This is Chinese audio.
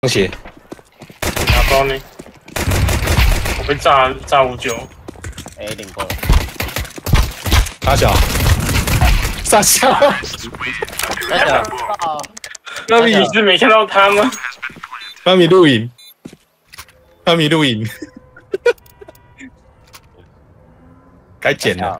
放血， 拿包呢？我被炸59。 哎，领过了。 大小，傻笑， 大小， 那你是没看到他吗？ 妈咪录影，妈咪录影，该剪了。